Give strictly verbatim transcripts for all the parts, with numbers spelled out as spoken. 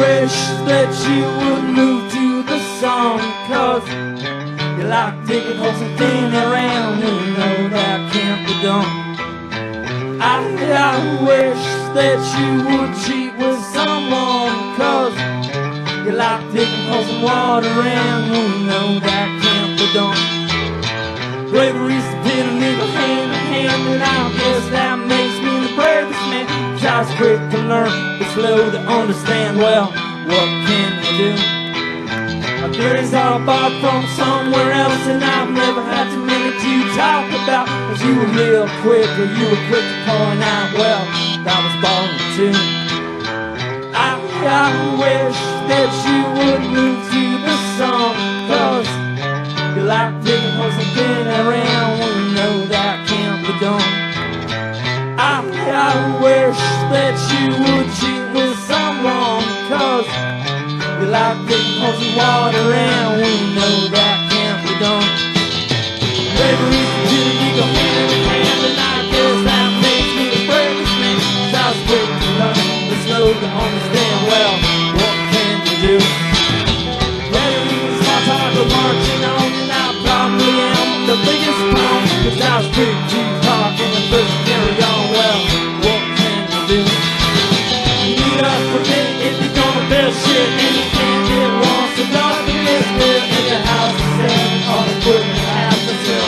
wish that you would move to the song, cause you like digging holes and thinning around, and you know that can't be done. I, I wish that you would cheat with someone, cause you like digging holes and water around, and you know that can't be done. Bravery's the pin and needle hand in hand, and I guess that makes me the bravest man. Cause I was quick to learn, but slow to understand. Well, what can you do? My theories are bought from somewhere else, and I've never had too many to talk about. Cause you were real quick, or you were quick to point out, well, that was born too. I, I wish that you would move to the song, cause you like digging holes and getting around, when you know that can't be done. I, I wish that you would cheat with someone, cause you like digging holes and water around, when you know that can't be done. Bravery's the two, you go hand in hand, and I guess that makes me the bravest man. Cause I was quick to learn, but slow to understand. Well, what can you do? Bravery's my time for marching on, and I probably am the biggest pawn, cause I was quick to talk and the first to carry on. Well, what can you do? You need us for me if you're gonna build shit, and you can't get one, so don't be listening in your house to sell all the equipment I have to sell.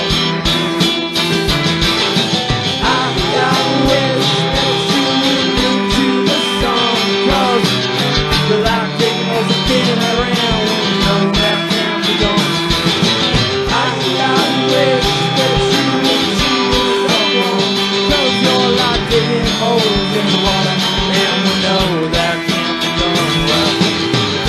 I, I wish that you would move to the song, cause you like digging holes and getting around, when you know that can't be done. I, I wish that you would cheat with someone, cause you're like digging holes in the water, and we know that can't be done. Well,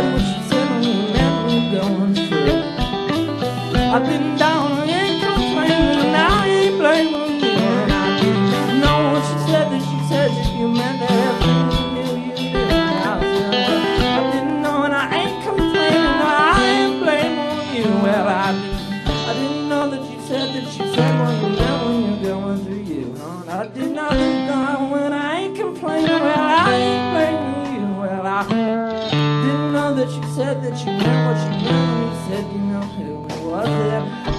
said what she said when you meant me going through. I've been down, I ain't complaining, and I ain't blaming you. And I didn't know what she said that she said if you meant to have things you knew you didn't. I said, well, I didn't know, and I ain't complaining, no, I ain't blaming you. Well, I didn't, I didn't know that you said that she said what you meant when you're going through you. Huh? I didn't know that when I ain't complaining, well, I ain't blaming you. Well, I didn't know that you said that you meant what you meant when you said you know who it was. Yeah.